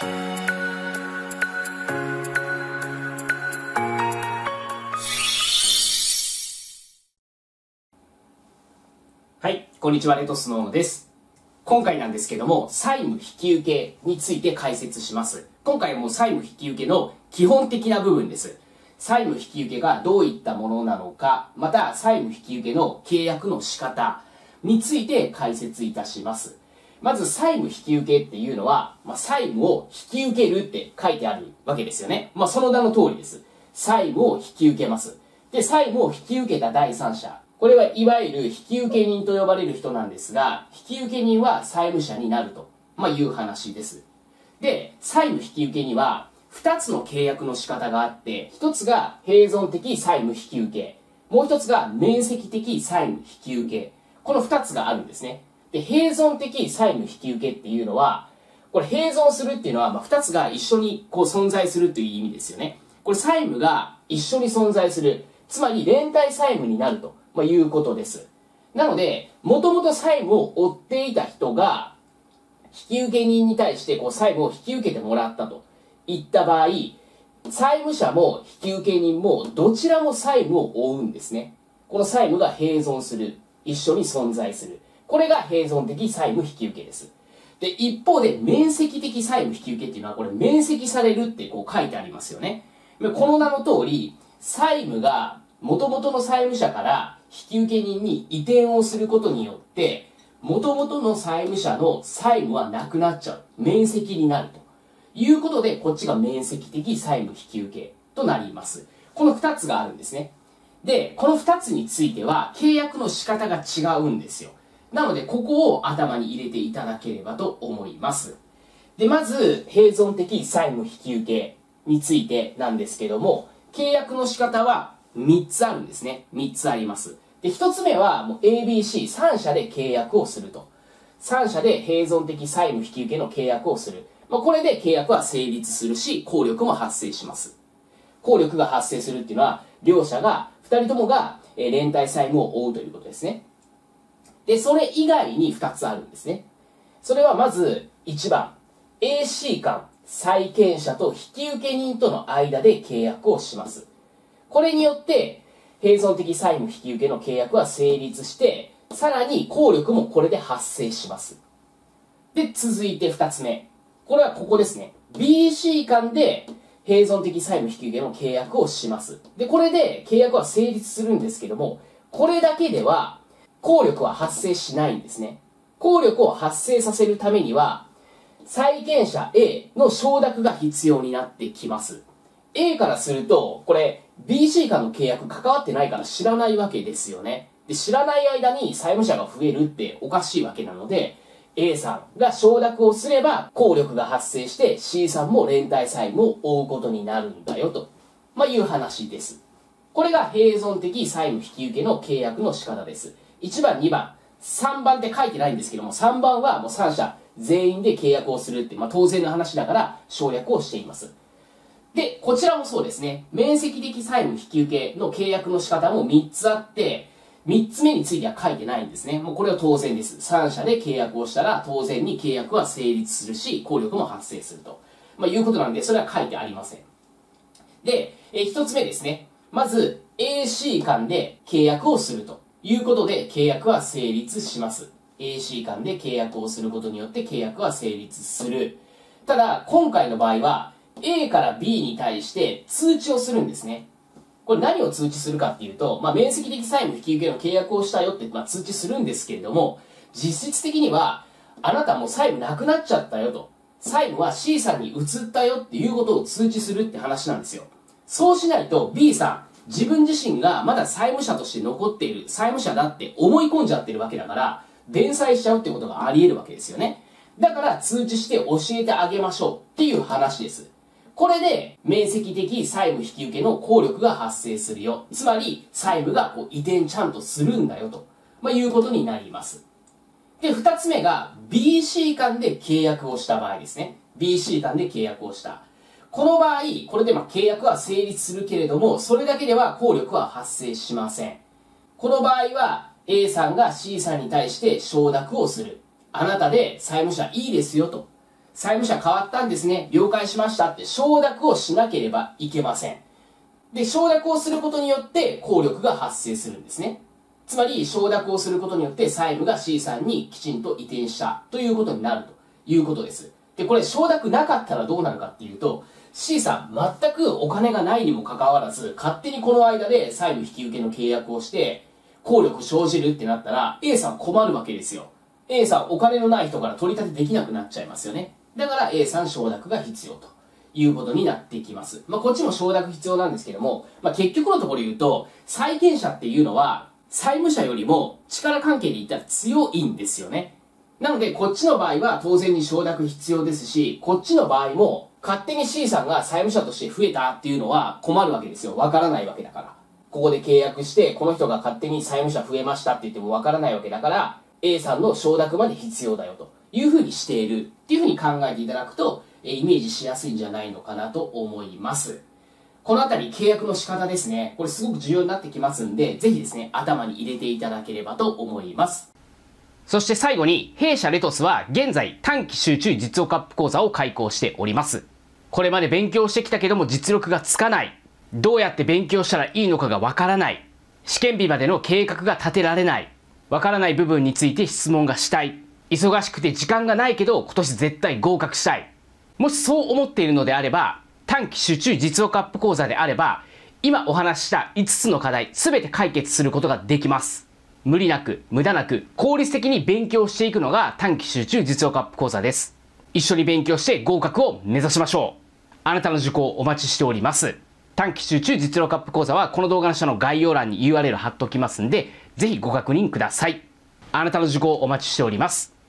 はい、こんにちは、レトスノーノです。今回なんですけども、債務引き受けについて解説します。今回はもう債務引き受けの基本的な部分です。債務引き受けがどういったものなのか、また債務引き受けの契約の仕方について解説いたします。まず債務引き受けっていうのは、債務を引き受けるって書いてあるわけですよね。その名の通りです。債務を引き受けます。で、債務を引き受けた第三者。これはいわゆる引き受け人と呼ばれる人なんですが、引き受け人は債務者になると、いう話です。で、債務引き受けには2つの契約の仕方があって、1つが併存的債務引き受け、もう1つが免責的債務引き受け。この2つがあるんですね。で、併存的債務引き受けっていうのは、これ併存するっていうのは、2つが一緒に存在するという意味ですよね。これ債務が一緒に存在する。つまり連帯債務になると。いうことです。なので、もともと債務を負っていた人が、引き受け人に対して債務を引き受けてもらったといった場合、債務者も引き受け人もどちらも債務を負うんですね。この債務が併存する。一緒に存在する。これが併存的債務引き受けです。で、一方で、免責的債務引き受けっていうのは、これ免責されるって書いてありますよね。この名の通り、債務が元々の債務者から引き受け人に移転をすることによって、元々の債務者の債務はなくなっちゃう。免責になるということで、こっちが免責的債務引き受けとなります。この2つがあるんですね。で、この2つについては契約の仕方が違うんですよ。なので、ここを頭に入れていただければと思います。で、まず、併存的債務引き受けについてなんですけども、契約の仕方は3つあるんですね。3つあります。で、1つ目は、もう ABC3 社で契約をすると。3社で併存的債務引き受けの契約をする。これで契約は成立するし、効力も発生します。効力が発生するっていうのは、両者が、2人ともが連帯債務を負うということですね。で、それ以外に2つあるんですね。それはまず、1番、AC 間、債権者と引き受け人との間で契約をします。これによって、併存的債務引き受けの契約は成立して、さらに効力もこれで発生します。で、続いて2つ目。これはここですね。BC 間で併存的債務引き受けの契約をします。で、これで契約は成立するんですけども、これだけでは効力は発生しないんですね。効力を発生させるためには、債権者 A の承諾が必要になってきます。A からすると、これ、BC 間の契約関わってないから知らないわけですよね。で、知らない間に債務者が増えるっておかしいわけなので、A さんが承諾をすれば、効力が発生して C さんも連帯債務を負うことになるんだよと、いう話です。これが併存的債務引き受けの契約の仕方です。1番、2番、3番って書いてないんですけども、3番はもう3社全員で契約をするって、当然の話だから省略をしています。で、こちらもそうですね。免責的債務引き受けの契約の仕方も3つあって、3つ目については書いてないんですね。もうこれは当然です。3社で契約をしたら当然に契約は成立するし、効力も発生すると。いうことなんで、それは書いてありません。で、1つ目ですね。まず、AC 間で契約をするということで、契約は成立します。AC 間で契約をすることによって契約は成立する。ただ、今回の場合は、A から B に対して通知をするんですね。これ何を通知するかっていうと、免責的債務引き受けの契約をしたよって、通知するんですけれども、実質的には、あなたもう債務なくなっちゃったよと。債務は C さんに移ったよっていうことを通知するって話なんですよ。そうしないと B さん、自分自身がまだ債務者として残っている、債務者だって思い込んじゃってるわけだから、弁済しちゃうってことがあり得るわけですよね。だから通知して教えてあげましょうっていう話です。これで、免責的債務引き受けの効力が発生するよ。つまり、債務が移転ちゃんとするんだよと、いうことになります。で、二つ目が、BC 間で契約をした場合ですね。BC 間で契約をした。この場合、これで契約は成立するけれども、それだけでは効力は発生しません。この場合は、A さんが C さんに対して承諾をする。あなたで債務者いいですよと。 債務者変わったんですね、了解しましたって承諾をしなければいけません。で、承諾をすることによって効力が発生するんですね。つまり承諾をすることによって債務が C さんにきちんと移転したということになるということです。で、これ承諾なかったらどうなるかっていうと、C さん全くお金がないにもかかわらず、勝手にこの間で債務引き受けの契約をして、効力生じるってなったら、A さん困るわけですよ。A さんお金のない人から取り立てできなくなっちゃいますよね。だから A さん承諾が必要ということになってきます。こっちも承諾必要なんですけども、結局のところ言うと、債権者っていうのは、債務者よりも力関係で言ったら強いんですよね。なので、こっちの場合は当然に承諾必要ですし、こっちの場合も、勝手に C さんが債務者として増えたっていうのは困るわけですよ。わからないわけだから。ここで契約して、この人が勝手に債務者増えましたって言ってもわからないわけだから、A さんの承諾まで必要だよというふうにしているっていうふうに考えていただくと、イメージしやすいんじゃないのかなと思います。このあたり契約の仕方ですね。これすごく重要になってきますんで、ぜひですね、頭に入れていただければと思います。そして最後に、弊社レトスは現在短期集中実用アップ講座を開講しております。これまで勉強してきたけども実力がつかない。どうやって勉強したらいいのかがわからない。試験日までの計画が立てられない。わからない部分について質問がしたい。忙しくて時間がないけど今年絶対合格したい。もしそう思っているのであれば、短期集中実用アップ講座であれば、今お話しした5つの課題全て解決することができます。無理なく、無駄なく、効率的に勉強していくのが短期集中実用アップ講座です。一緒に勉強して合格を目指しましょう。あなたの受講お待ちしております。短期集中実力アップ講座はこの動画の下の概要欄に URL 貼っておきますんで、ぜひご確認ください。あなたの受講お待ちしております。